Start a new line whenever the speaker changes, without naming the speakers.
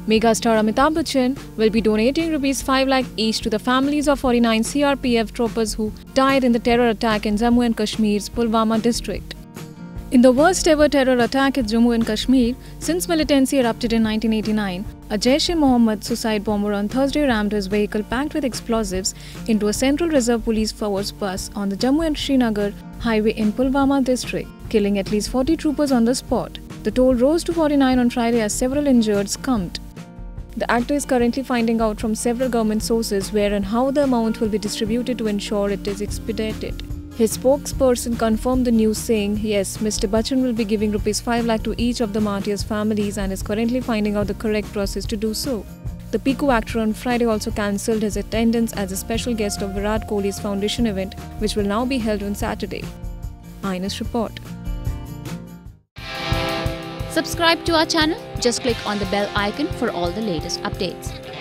Megastar Amitabh Bachchan will be donating Rs 5 lakh each to the families of 49 CRPF troopers who died in the terror attack in Jammu and Kashmir's Pulwama district. In the worst ever terror attack in Jammu and Kashmir since militancy erupted in 1989, a Jaish-e-Mohammed suicide bomber on Thursday rammed his vehicle packed with explosives into a Central Reserve Police Force bus on the Jammu and Srinagar highway in Pulwama district, killing at least 40 troopers on the spot. The toll rose to 49 on Friday as several injured succumbed. The actor is currently finding out from several government sources where and how the amount will be distributed to ensure it is expedited. His spokesperson confirmed the news saying, yes, Mr. Bachchan will be giving Rs 5 lakh to each of the martyrs' families and is currently finding out the correct process to do so. The Piku actor on Friday also cancelled his attendance as a special guest of Virat Kohli's foundation event, which will now be held on Saturday. INS report.
Subscribe to our channel. Just click on the bell icon for all the latest updates.